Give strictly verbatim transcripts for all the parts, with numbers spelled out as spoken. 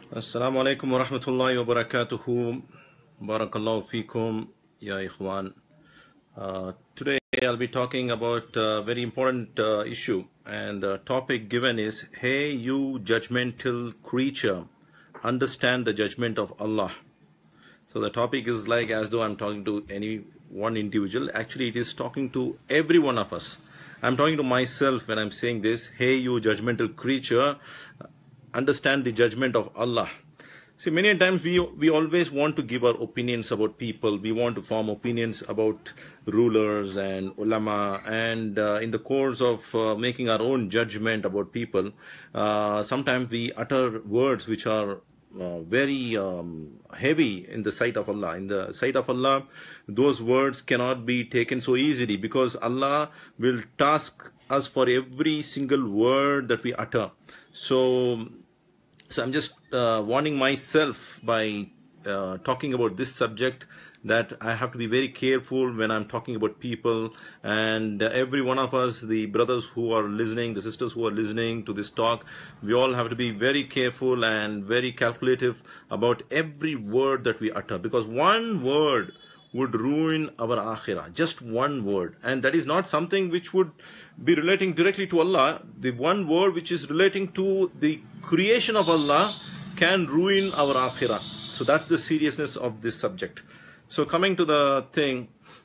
Assalamu alaikum wa rahmatullahi wa barakatuhu. Barakallahu feekum, ya ikhwan. Uh, today I'll be talking about a very important uh, issue, and the topic given is, Hey you judgmental creature, understand the judgment of Allah. So the topic is like as though I'm talking to any one individual. Actually, it is talking to every one of us. I'm talking to myself when I'm saying this, Hey you judgmental creature, understand the judgment of Allah. See, many times we we always want to give our opinions about people. We want to form opinions about rulers and ulama, and uh, in the course of uh, making our own judgment about people, uh, sometimes we utter words which are uh, very um, heavy in the sight of Allah. In the sight of Allah, those words cannot be taken so easily, because Allah will task us for every single word that we utter. So So I'm just uh, warning myself by uh, talking about this subject, that I have to be very careful when I'm talking about people. And uh, every one of us, the brothers who are listening, the sisters who are listening to this talk, we all have to be very careful and very calculative about every word that we utter, because one word would ruin our akhirah, just one word. And that is not something which would be relating directly to Allah. The one word which is relating to the creation of Allah can ruin our akhirah. So that's the seriousness of this subject. So coming to the thing,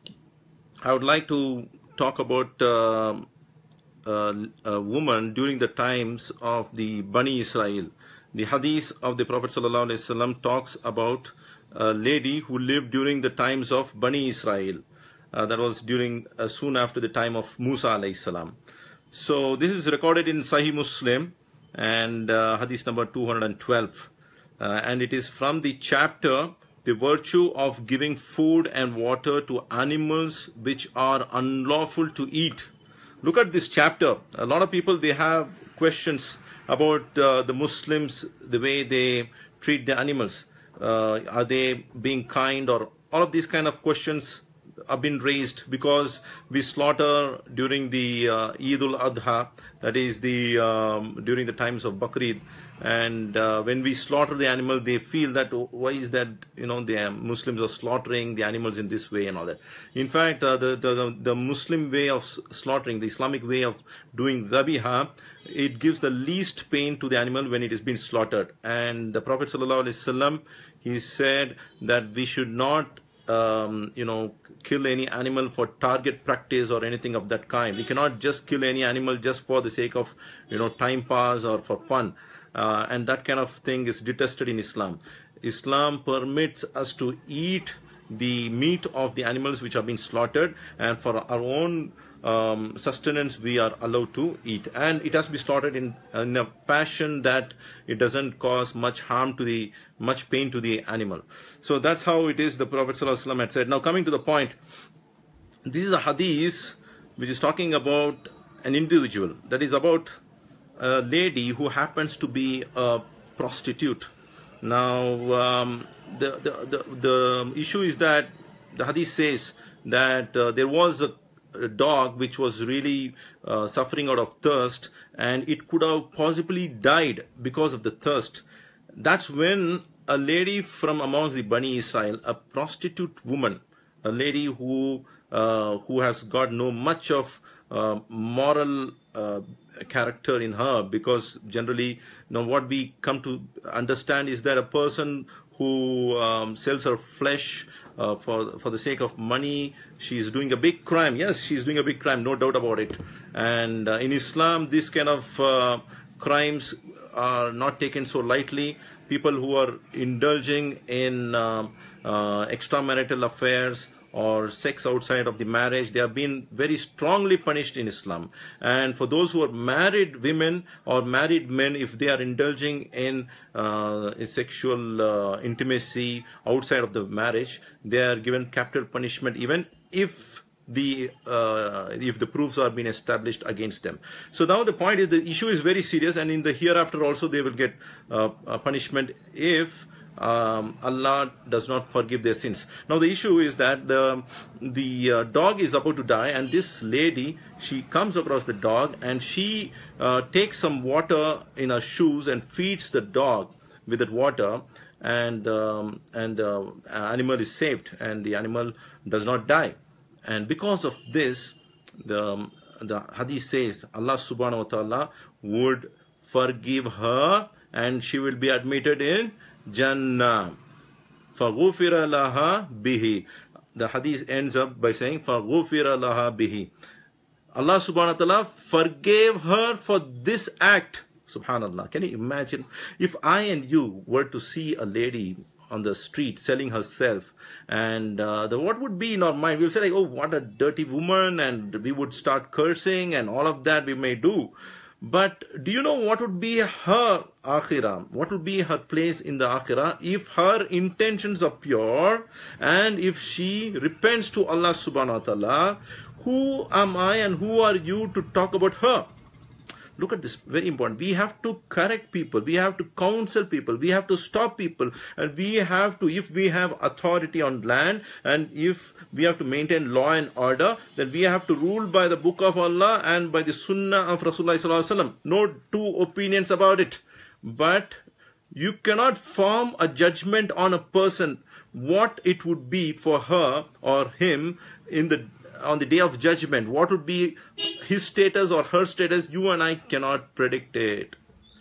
I would like to talk about uh, uh, a woman during the times of the Bani Israel. The hadith of the Prophet ﷺ talks about a lady who lived during the times of Bani Israel. Uh, that was during uh, soon after the time of Musa alayhi salam. So this is recorded in Sahih Muslim and uh, hadith number two hundred twelve. Uh, and it is from the chapter, The Virtue of Giving Food and Water to Animals Which Are Unlawful to Eat. Look at this chapter. A lot of people, they have questions about uh, the Muslims, the way they treat the animals. Uh, are they being kind, or all of these kind of questions have been raised because we slaughter during the uh, Eid al-Adha, that is the um, during the times of Bakrid. And uh, when we slaughter the animal, they feel that, oh, why is that, you know, the Muslims are slaughtering the animals in this way and all that. In fact, uh, the, the, the Muslim way of slaughtering, the Islamic way of doing dhabiha, it gives the least pain to the animal when it is being slaughtered. And the Prophet ﷺ, he said that we should not um, you know, kill any animal for target practice or anything of that kind. We cannot just kill any animal just for the sake of, you know, time pass or for fun. Uh, and that kind of thing is detested in Islam. Islam permits us to eat the meat of the animals which have been slaughtered, and for our own um, sustenance we are allowed to eat. And it has to be slaughtered in, in a fashion that it doesn't cause much harm to the, much pain to the animal. So that's how it is, the Prophet ﷺ had said. Now coming to the point, this is a hadith which is talking about an individual, that is about a lady who happens to be a prostitute. Now um, the, the, the, the issue is that the hadith says that uh, there was a, a dog which was really uh, suffering out of thirst, and it could have possibly died because of the thirst. That's when a lady from amongst the Bani Israel, a prostitute woman, a lady who uh, who has got no much of uh, moral uh, character in her, because generally, you know, what we come to understand is that a person who um, sells her flesh uh, for for the sake of money, she's doing a big crime. Yes, she's doing a big crime, no doubt about it. And uh, in Islam, this kind of uh, crimes are not taken so lightly. People who are indulging in uh, uh, extramarital affairs or sex outside of the marriage, they have been very strongly punished in Islam. And for those who are married women or married men, if they are indulging in, uh, in sexual uh, intimacy outside of the marriage, they are given capital punishment, even if the uh, if the proofs are being established against them. So now the point is, the issue is very serious, and in the hereafter also they will get uh, a punishment if Um, Allah does not forgive their sins. Now the issue is that the, the uh, dog is about to die, and this lady, she comes across the dog and she uh, takes some water in her shoes and feeds the dog. with that water, and um, and the uh, animal is saved, and the animal does not die. And because of this, the the hadith says Allah subhanahu wa ta'ala would forgive her, and she will be admitted in Jannah. فَغُفِرَ لَهَا بِهِ. The hadith ends up by saying فَغُفِرَ لَهَا بِهِ. Allah subhanahu wa ta'ala forgave her for this act. Subhanallah. Can you imagine if I and you were to see a lady on the street selling herself, and uh, the, what would be in our mind? We'll say like, oh, what a dirty woman, and we would start cursing, and all of that we may do. But do you know what would be her akhirah? What would be her place in the akhirah if her intentions are pure, and if she repents to Allah subhanahu wa ta'ala? Who am I and who are you to talk about her? Look at this, very important. We have to correct people, we have to counsel people, we have to stop people, and we have to, if we have authority on land, and if we have to maintain law and order, then we have to rule by the book of Allah and by the sunnah of Rasulullah sallallahu alaihi wasallam. No two opinions about it. But you cannot form a judgment on a person, what it would be for her or him in the on the day of judgment. What would be his status or her status? You and I cannot predict it.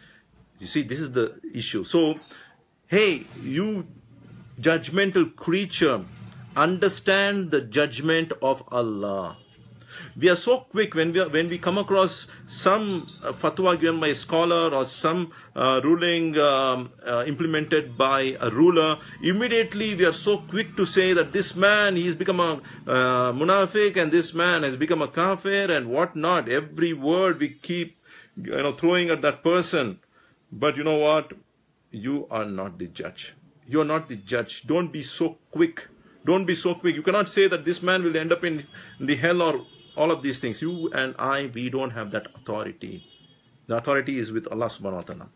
You see, this is the issue. So, hey, you judgmental creature, understand the judgment of Allah. We are so quick when we are, when we come across some uh, fatwa given by a scholar or some uh, ruling um, uh, implemented by a ruler. Immediately we are so quick to say that this man, he's become a uh, munafiq, and this man has become a kafir and whatnot. Every word we keep, you know, throwing at that person. But you know what? You are not the judge. You are not the judge. Don't be so quick. Don't be so quick. You cannot say that this man will end up in the hell or all of these things. You and I, we don't have that authority. The authority is with Allah subhanahu wa ta'ala.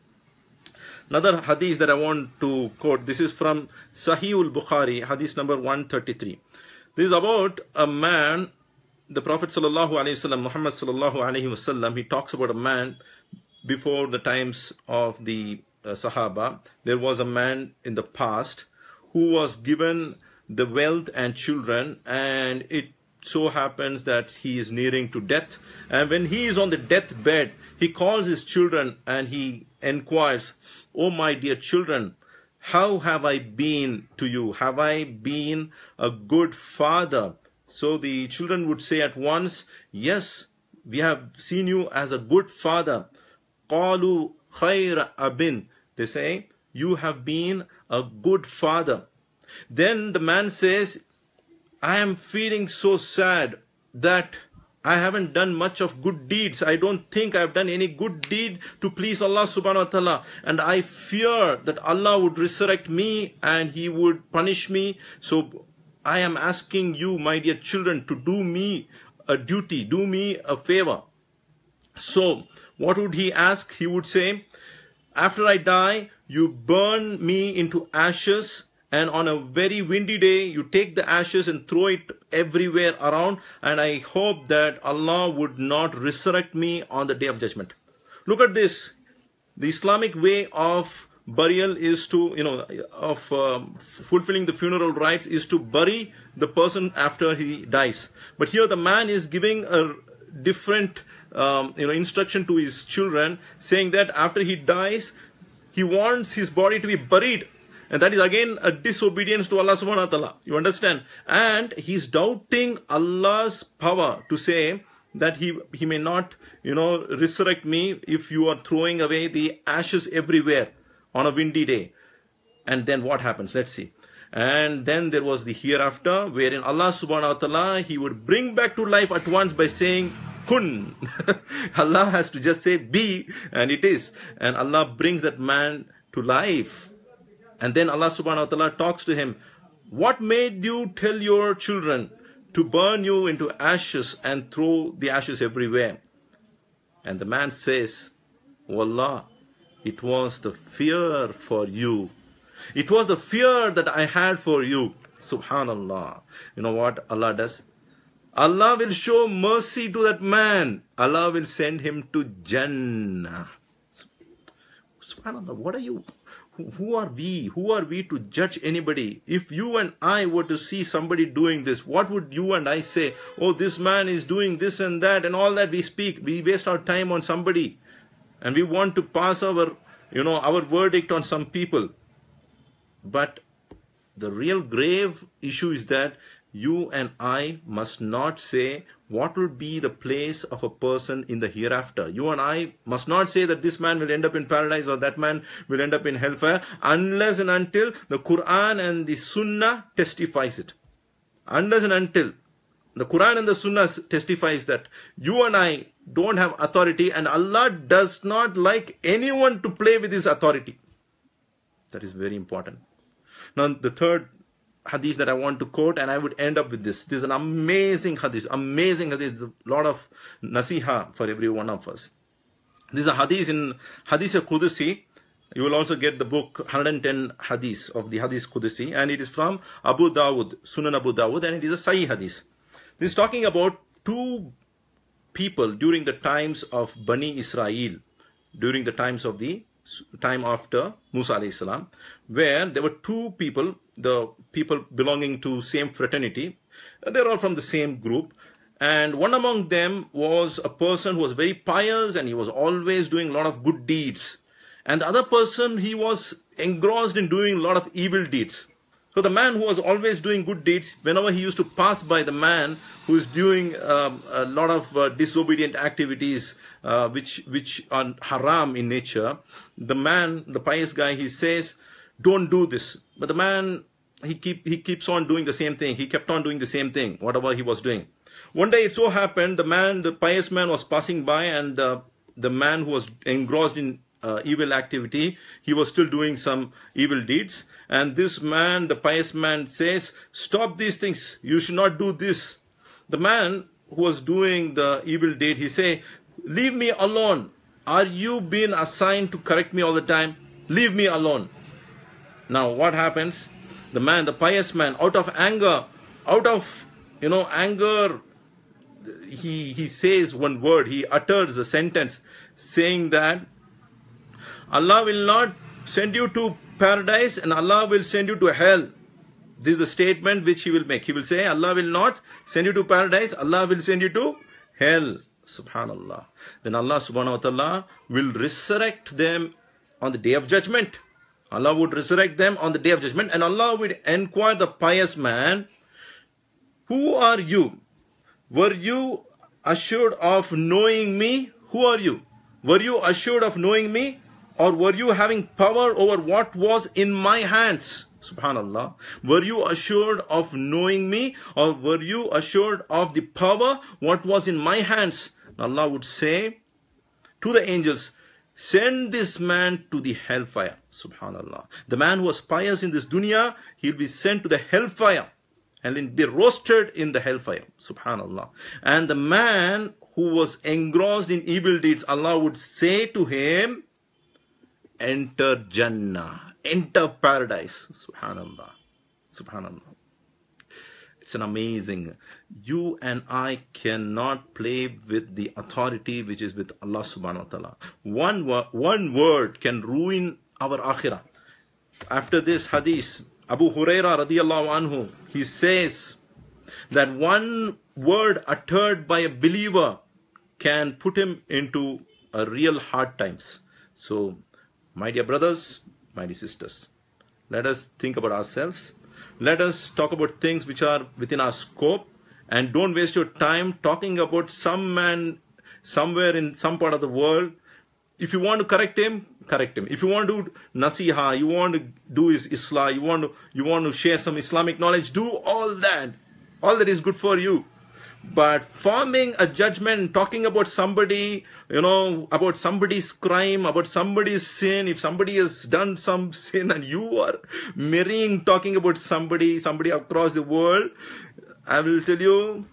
Another hadith that I want to quote, this is from Sahih al-Bukhari, hadith number one thirty-three. This is about a man, the Prophet sallallahu alaihi wasallam, Muhammad sallallahu alaihi wasallam, he talks about a man before the times of the uh, Sahaba. There was a man in the past who was given the wealth and children, and it so happens that he is nearing to death, and when he is on the deathbed, he calls his children and he inquires, "Oh my dear children, how have I been to you? Have I been a good father?" So the children would say at once, "Yes, we have seen you as a good father." قَالُوا خَيْرَ أَبٍ. They say, you have been a good father. Then the man says, I am feeling so sad that I haven't done much of good deeds. I don't think I've done any good deed to please Allah subhanahu wa ta'ala. And I fear that Allah would resurrect me and He would punish me. So I am asking you, my dear children, to do me a duty, do me a favor. So what would he ask? He would say, after I die, you burn me into ashes, and on a very windy day, you take the ashes and throw it everywhere around, and I hope that Allah would not resurrect me on the day of judgment. Look at this. The Islamic way of burial is to, you know, of um, fulfilling the funeral rites is to bury the person after he dies. But here the man is giving a different um, you know, instruction to his children, saying that after he dies, he wants his body to be buried. And that is again a disobedience to Allah subhanahu wa ta'ala. You understand? And he's doubting Allah's power to say that he, he may not, you know, resurrect me if you are throwing away the ashes everywhere on a windy day. And then what happens? Let's see. And then there was the hereafter, wherein Allah subhanahu wa ta'ala, He would bring back to life at once by saying, kun. Allah has to just say be, and it is. And Allah brings that man to life. And then Allah subhanahu wa ta'ala talks to him, what made you tell your children to burn you into ashes and throw the ashes everywhere? And the man says, Wallah, it was the fear for you. It was the fear that I had for you. Subhanallah. You know what Allah does? Allah will show mercy to that man. Allah will send him to Jannah. Subhanallah. What are you, who, who are we? Who are we to judge anybody? If you and I were to see somebody doing this, what would you and I say? Oh, this man is doing this and that and all that we speak. We waste our time on somebody and we want to pass our, you know, our verdict on some people. But the real grave issue is that you and I must not say what will be the place of a person in the hereafter. You and I must not say that this man will end up in paradise or that man will end up in hellfire unless and until the Quran and the Sunnah testifies it. Unless and until the Quran and the Sunnah testifies that you and I don't have authority, and Allah does not like anyone to play with his authority. That is very important. Now the third hadith that I want to quote, and I would end up with this. This is an amazing hadith, amazing hadith. There's a lot of nasiha for every one of us. This is a hadith in Hadith Qudusi. You will also get the book one hundred ten hadith of the Hadith Qudusi, and it is from Abu Dawud, Sunan Abu Dawud, and it is a Sahih hadith. This is talking about two people during the times of Bani Israel, during the times of the time after Musa alayhi salam, where there were two people, the people belonging to same fraternity. They're all from the same group. And one among them was a person who was very pious and he was always doing a lot of good deeds. And the other person, he was engrossed in doing a lot of evil deeds. So the man who was always doing good deeds, whenever he used to pass by the man who is doing um, a lot of uh, disobedient activities, uh, which which are haram in nature, the man, the pious guy, he says, don't do this. But the man, he keep he keeps on doing the same thing. He kept on doing the same thing, whatever he was doing. One day it so happened, the man, the pious man was passing by, and uh, the man who was engrossed in uh, evil activity, he was still doing some evil deeds. And this man, the pious man, says, stop these things. You should not do this. The man who was doing the evil deed, he say, leave me alone. Are you being assigned to correct me all the time? Leave me alone. Now what happens? The man, the pious man, out of anger, out of, you know, anger, he, he says one word, he utters the sentence saying that Allah will not send you to paradise and Allah will send you to hell. This is the statement which he will make. He will say, Allah will not send you to paradise, Allah will send you to hell. Subhanallah. Then Allah subhanahu wa ta'ala will resurrect them on the day of judgment. Allah would resurrect them on the day of judgment, and Allah would inquire the pious man, who are you? Were you assured of knowing me? Who are you? Were you assured of knowing me? Or were you having power over what was in my hands? Subhanallah. Were you assured of knowing me? Or were you assured of the power, what was in my hands? Allah would say to the angels, send this man to the hellfire. Subhanallah. The man who was pious in this dunya, he'll be sent to the hellfire and he'll be roasted in the hellfire. Subhanallah. And the man who was engrossed in evil deeds, Allah would say to him, enter Jannah, enter paradise. Subhanallah. Subhanallah. It's an amazing. You and I cannot play with the authority which is with Allah subhanahu wa ta'ala. One, one word can ruin our akhirah. After this hadith, Abu Huraira radiyallahu anhu, he says that one word uttered by a believer can put him into a real hard times. So, my dear brothers, my dear sisters, let us think about ourselves. Let us talk about things which are within our scope, and don't waste your time talking about some man somewhere in some part of the world. If you want to correct him, correct him. If you want to do nasiha, you want to do his islah, you want to, you want to share some Islamic knowledge, do all that. All that is good for you. But forming a judgment, talking about somebody, you know, about somebody's crime, about somebody's sin, if somebody has done some sin and you are marrying, talking about somebody, somebody across the world, I will tell you,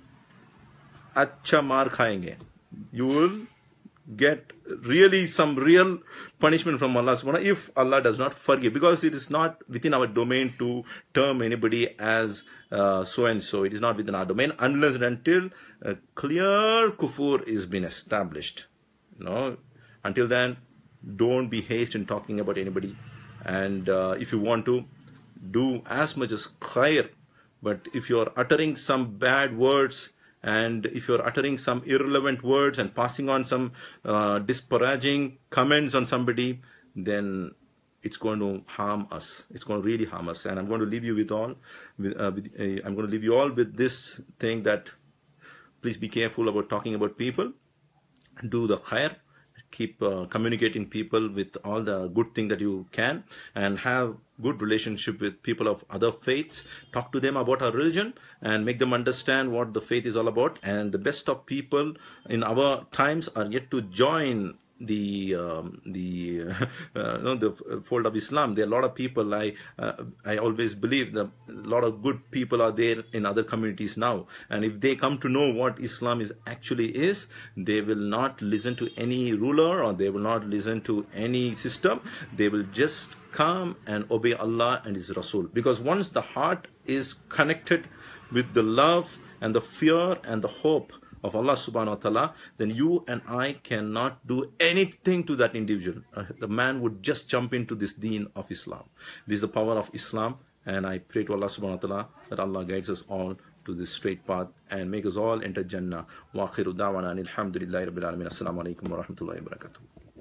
acha maar khayenge. You will get really some real punishment from Allah subhanahu wa ta'ala if Allah does not forgive, because it is not within our domain to term anybody as uh, so and so. It is not within our domain unless and until a clear kufur is been established. You know, until then, don't be hasty in talking about anybody And uh, if you want to do as much as khair, but if you're uttering some bad words, and if you're uttering some irrelevant words and passing on some uh, disparaging comments on somebody, then it's going to harm us. It's going to really harm us. And I'm going to leave you with all, with, uh, with, uh, I'm going to leave you all with this thing, that please be careful about talking about people. Do the khair. Keep uh, communicating people with all the good thing that you can, and have good relationship with people of other faiths. Talk to them about our religion and make them understand what the faith is all about. And the best of people in our times are yet to join the um, the uh, no, the fold of Islam. There are a lot of people. I uh, I always believe that a lot of good people are there in other communities now, and if they come to know what Islam is actually is, they will not listen to any ruler, or they will not listen to any system. They will just come and obey Allah and His Rasul, because once the heart is connected with the love and the fear and the hope of Allah subhanahu wa ta'ala, then you and I cannot do anything to that individual. Uh, the man would just jump into this deen of Islam. This is the power of Islam, and I pray to Allah subhanahu wa ta'ala that Allah guides us all to this straight path and make us all enter Jannah. Wa akhiru da'wana alhamdulillahi rabbil alamin. Assalamu alaikum wa rahmatullahi wa barakatuh.